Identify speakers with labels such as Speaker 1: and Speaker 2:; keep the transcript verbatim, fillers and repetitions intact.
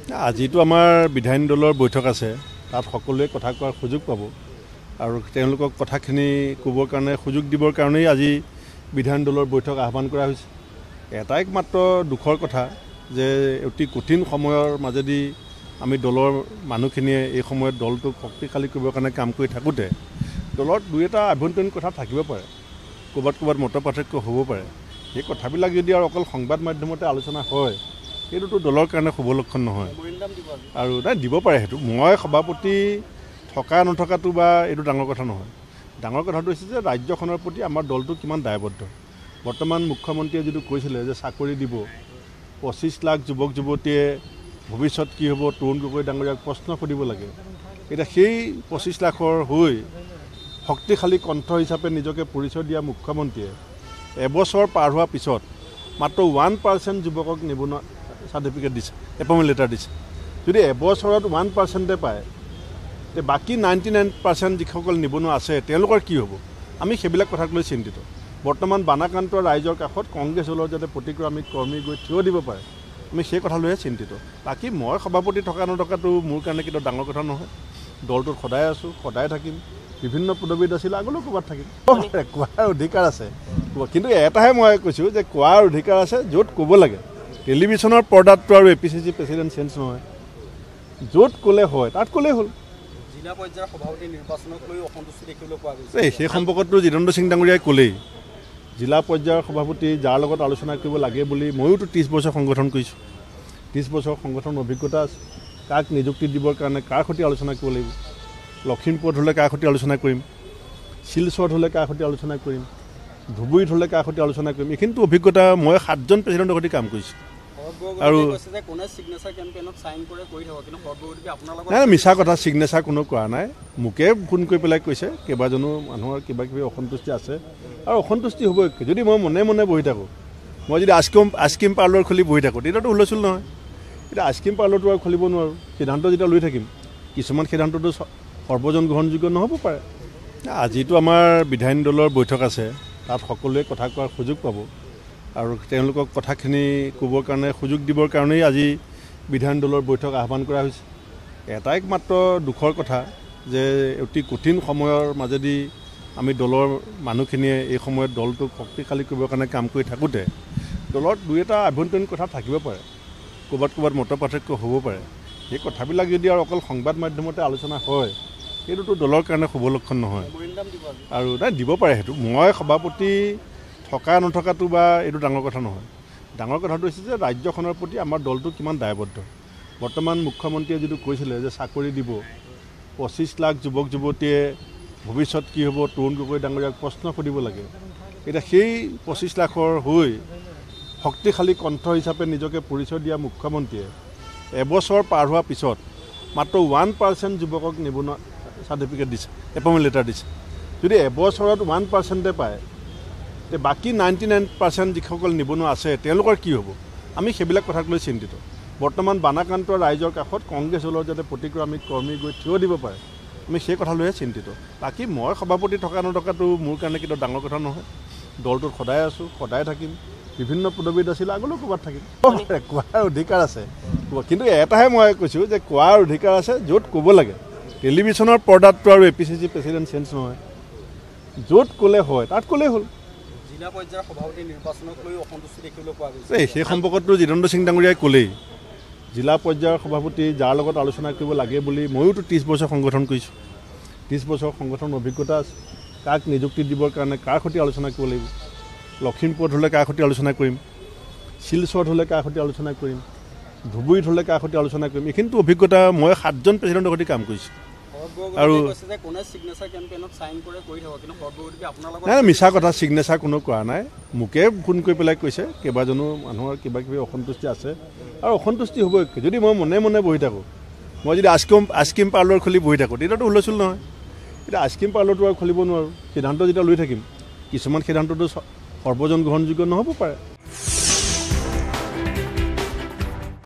Speaker 1: আজিতো আমাৰ বিধায়িনী দলৰ বৈঠক আছে, তাত সকলোৱে কথা কোৱাৰ সুযোগ পাব আৰু তেওঁলোকক কথাখিনি ক'বৰ কাৰণে সুযোগ দিবৰ কাৰণেই আজি বিধায়িনী দলৰ বৈঠক আহ্বান কৰা হৈছে। এটাই মাত্ৰ দুখৰ কথা যে অতি কঠিন সময়ৰ মাজেদি আমি দলৰ মানুহখিনিয়ে এই সময়ত দলটোক শক্তিশালী কৰিবৰ কাৰণে কাম কৰি থাকোঁতে দলত দুই এটা আভ্যন্তৰীণ কথা থাকিব পাৰে, ক'ৰবাত ক'ৰবাত মত পাৰ্থক্য হ'ব পাৰে। সেই কথাবিলাক যদি আৰু অকল সংবাদ মাধ্যমতে আলোচনা হয় সেইটোতো দলৰ কাৰণে শুভ লক্ষণ নহয় আৰু নাই দিব পাৰে। সেইটো মই সভাপতি থকা নথকাটো বা এইটো ডাঙৰ কথা নহয়। ডাঙৰ কথাটো হৈছে যে ৰাজ্যখনৰ প্ৰতি আমাৰ দলটো কিমান দায়বদ্ধ। বৰ্তমান মুখ্যমন্ত্ৰীয়ে যিটো কৈছিলে যে চাকৰি দিব, পঁচিছ লাখ যুৱক যুৱতীয়ে ভৱিষ্যত কি হ'ব তৰুণ গগৈ ডাঙৰীয়াক প্ৰশ্ন সুধিব লাগে। এতিয়া সেই পঁচিছ লাখৰ হৈ শক্তিশালী কণ্ঠ হিচাপে নিজকে পৰিচয় দিয়া মুখ্যমন্ত্ৰীয়ে এবছৰ পাৰ হোৱাৰ পিছত মাত্ৰ ওৱান পাৰ্চেণ্ট যুৱকক নিবনুৱা চাৰ্টিফিকেট দিছে, এপইণ্টমেণ্ট লেটাৰ দিছে। যদি এবছৰত ওৱান পাৰ্চেণ্টে পায় তে বাকী নাইণ্টি নাইন পাৰ্চেণ্ট যিসকল নিবনুৱা আছে তেওঁলোকৰ কি হ'ব? আমি সেইবিলাক কথাক লৈ চিন্তিত। বৰ্তমান বানাক্ৰান্ত ৰাইজৰ কাষত কংগ্ৰেছ দলৰ যাতে প্ৰতিক্ৰমিক কৰ্মী গৈ থিয় দিব পাৰে আমি সেই কথা লৈহে চিন্তিত। বাকী মই সভাপতি থকা নথকাটো মোৰ কাৰণে কিন্তু ডাঙৰ কথা নহয়। দলটোত সদায় আছোঁ, সদায় থাকিম। বিভিন্ন পদবীত আছিল, আগলৈও ক'ৰবাত থাকিম। কোৱাৰ অধিকাৰ আছে, কিন্তু এটাহে মই কৈছোঁ যে কোৱাৰ অধিকাৰ আছে য'ত ক'ব লাগে। টেলিভিশ্যনৰ পৰ্দাতটো আৰু A P C C president change নহয়, য'ত ক'লে হয় তাত ক'লেই হ'ল।
Speaker 2: জিলা পৰ্যায়ৰ সভাপতি নিৰ্বাচনক লৈ অসন্তুষ্টি দেখিবলৈ পোৱা গৈছে।
Speaker 1: এই সেই সম্পৰ্কতো জিতেন্দ্ৰ সিং ডাঙৰীয়াই ক'লেই জিলা পৰ্যায়ৰ সভাপতি যাৰ লগত আলোচনা কৰিব লাগে বুলি। ময়োতো ত্ৰিছ বছৰ সংগঠন কৰিছোঁ, ত্ৰিছ বছৰ সংগঠন অভিজ্ঞতা আছে। কাক নিযুক্তি দিবৰ কাৰণে কাৰ সৈতে আলোচনা কৰিব লাগিব। লখিমপুৰত হ'লে কাৰ সৈতে আলোচনা কৰিম, শিলচৰত হ'লে কাৰ সৈতে আলোচনা কৰিম, ধুবুৰীত হ'লে কাৰ সৈতে আলোচনা কৰিম। এইখিনিতো অভিজ্ঞতা মই সাতজন প্ৰেচিডেণ্টৰ সৈতে কাম কৰিছোঁ। আৰু নাই মিছা কথা, ছিগনেচাৰ কোনো কৰা নাই। মোকে ফোন কৰি পেলাই কৈছে কেইবাজনো মানুহৰ কিবা কিবি অসন্তুষ্টি আছে আৰু অসন্তুষ্টি হ'বই। যদি মই মনে মনে বহি থাকোঁ, মই যদি আইচক্ৰীম আইচক্ৰীম পাৰ্লাৰ খুলি বহি থাকোঁ তেতিয়াতো হুলস্থুল নহয়। এতিয়া আইচক্ৰীম পাৰ্লাৰটো আৰু খুলিব নোৱাৰোঁ। সিদ্ধান্ত যেতিয়া লৈ থাকিম কিছুমান সিদ্ধান্তটো সৰ্বজন গ্ৰহণযোগ্য নহ'ব পাৰে। আজিতো আমাৰ বিধায়িনী দলৰ বৈঠক আছে, তাত সকলোৱে কথা কোৱাৰ সুযোগ পাব আৰু তেওঁলোকক কথাখিনি ক'বৰ কাৰণে সুযোগ দিবৰ কাৰণেই আজি বিধায়িনী দলৰ বৈঠক আহ্বান কৰা হৈছে। এটাই মাত্ৰ দুখৰ কথা যে অতি কঠিন সময়ৰ মাজেদি আমি দলৰ মানুহখিনিয়ে এই সময়ত দলটোক শক্তিশালী কৰিবৰ কাৰণে কাম কৰি থাকোঁতে দলত দুই এটা আভ্যন্তৰীণ কথা থাকিব পাৰে, ক'ৰবাত ক'ৰবাত মত পাৰ্থক্য হ'ব পাৰে। সেই কথাবিলাক যদি আৰু অকল সংবাদ মাধ্যমতে আলোচনা হয় সেইটোতো দলৰ কাৰণে শুভ লক্ষণ নহয় আৰু নাই দিব পাৰে। সেইটো মই সভাপতি থকা নথকাটো বা এইটো ডাঙৰ কথা নহয়। ডাঙৰ কথাটো হৈছে যে ৰাজ্যখনৰ প্ৰতি আমাৰ দলটো কিমান দায়বদ্ধ। বৰ্তমান মুখ্যমন্ত্ৰীয়ে যিটো কৈছিলে যে চাকৰি দিব, পঁচিছ লাখ যুৱক যুৱতীয়ে ভৱিষ্যত কি হ'ব তৰুণ গগৈ ডাঙৰীয়াক প্ৰশ্ন সুধিব লাগে। এতিয়া সেই পঁচিছ লাখৰ হৈ শক্তিশালী কণ্ঠ হিচাপে নিজকে পৰিচয় দিয়া মুখ্যমন্ত্ৰীয়ে এবছৰ পাৰ হোৱাৰ পিছত মাত্ৰ ওৱান পাৰ্চেণ্ট যুৱকক নিবনুৱা চাৰ্টিফিকেট দিছে, এপইণ্টমেণ্ট লেটাৰ দিছে। যদি এবছৰত ওৱান পাৰ্চেণ্টে পায় তে বাকী নাইণ্টি নাইন পাৰ্চেণ্ট যিসকল নিবনুৱা আছে তেওঁলোকৰ কি হ'ব? আমি সেইবিলাক কথাক লৈ চিন্তিত। বৰ্তমান বানাক্ৰান্ত ৰাইজৰ কাষত কংগ্ৰেছ দলৰ যাতে প্ৰতিক্ৰমিক কৰ্মী গৈ থিয় দিব পাৰে আমি সেই কথা লৈহে চিন্তিত। বাকী মই সভাপতি থকা নথকাটো মোৰ কাৰণে কিন্তু ডাঙৰ কথা নহয়। দলটোত সদায় আছোঁ, সদায় থাকিম। বিভিন্ন পদবীত আছিল, আগলৈও ক'ৰবাত থাকিম। কোৱাৰ অধিকাৰ আছে, কিন্তু এটাহে মই কৈছোঁ যে কোৱাৰ অধিকাৰ আছে য'ত ক'ব লাগে। টেলিভিশ্যনৰ পৰ্দাতটো আৰু A P C C president change নহয়, য'ত ক'লে হয় তাত ক'লেই হ'ল।
Speaker 2: জিলা পৰ্যায়ৰ সভাপতি নিৰ্বাচনক লৈ অসন্তুষ্টি দেখিবলৈ পোৱা গৈছে।
Speaker 1: এই সেই সম্পৰ্কতো জিতেন্দ্ৰ সিং ডাঙৰীয়াই ক'লেই জিলা পৰ্যায়ৰ সভাপতি যাৰ লগত আলোচনা কৰিব লাগে বুলি। ময়োতো ত্ৰিছ বছৰ সংগঠন কৰিছোঁ, ত্ৰিছ বছৰ সংগঠন অভিজ্ঞতা আছে। কাক নিযুক্তি দিবৰ কাৰণে কাৰ সৈতে আলোচনা কৰিব লাগিব। লখিমপুৰত হ'লে কাৰ সৈতে আলোচনা কৰিম, শিলচৰত হ'লে কাৰ সৈতে আলোচনা কৰিম, ধুবুৰীত হ'লে কাৰ সৈতে আলোচনা কৰিম। এইখিনিতো অভিজ্ঞতা মই সাতজন প্ৰেচিডেণ্টৰ সৈতে কাম কৰিছোঁ। আৰু নাই মিছা কথা, ছিগনেচাৰ কোনো কৰা নাই। মোকে ফোন কৰি পেলাই কৈছে কেইবাজনো মানুহৰ কিবা কিবি অসন্তুষ্টি আছে আৰু অসন্তুষ্টি হ'বই। যদি মই মনে মনে বহি থাকোঁ, মই যদি আইচক্ৰীম আইচক্ৰীম পাৰ্লাৰ খুলি বহি থাকোঁ তেতিয়াতো হুলস্থুল নহয়। এতিয়া আইচক্ৰীম পাৰ্লাৰটো আৰু খুলিব নোৱাৰোঁ। সিদ্ধান্ত যেতিয়া লৈ থাকিম কিছুমান সিদ্ধান্তটো সৰ্বজন গ্ৰহণযোগ্য নহ'ব পাৰে।